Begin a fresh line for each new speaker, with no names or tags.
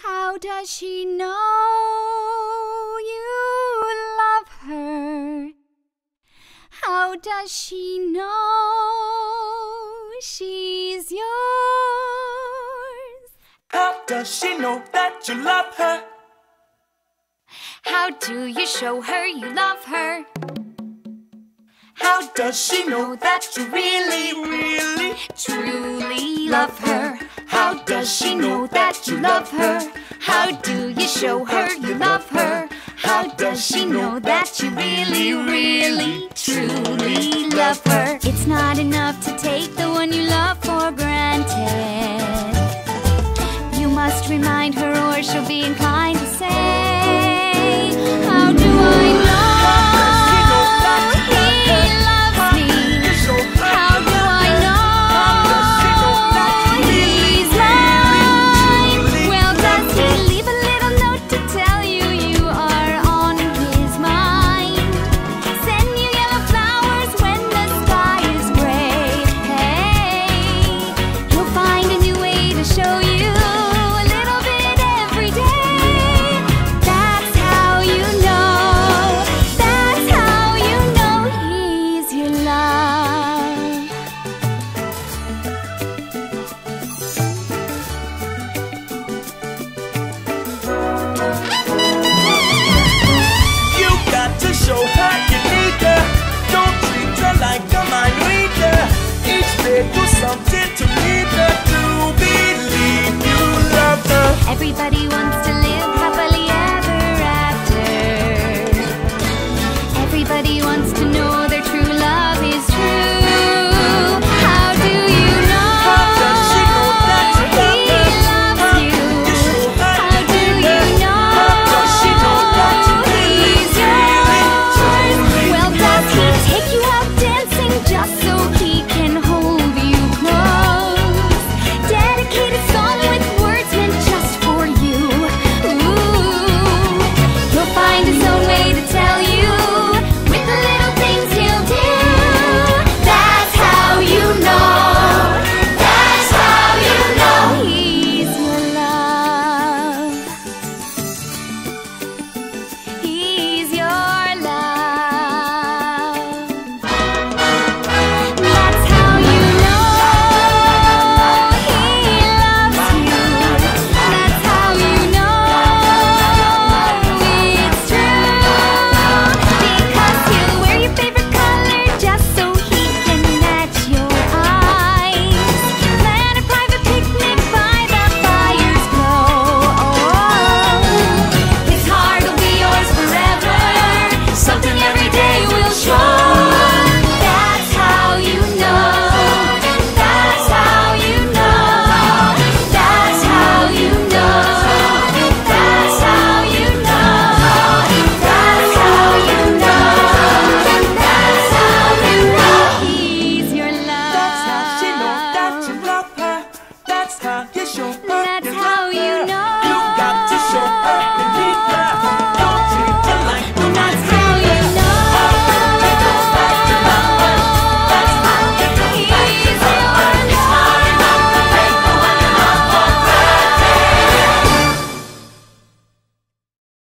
How does she know you love her? How does she know she's yours?
How does she know that you love her?
How do you show her you love her?
How does she know that you really, really,
truly love her? How does she know that you love her? How do you show her you love her? How does she know that you really, really, truly love her? It's not enough to take the one you love for granted. You must remind her or she'll be inclined